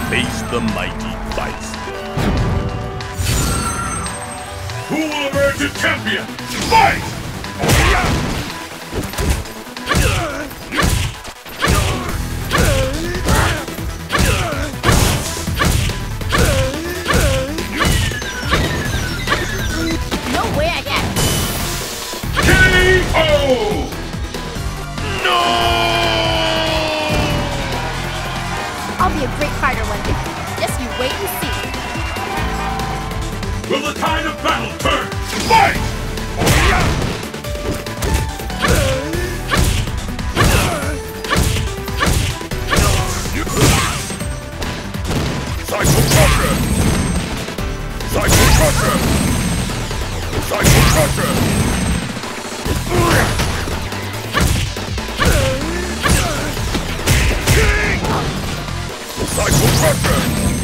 Face the mighty Bison. Who will emerge a champion? Fight! No way I get. KO! No! I'll be a great fighter one day. Just you wait and see. Will the tide of battle turn? Fight! Cycle Crusher! Cycle Crusher! Cycle Crusher! Cycle Crusher!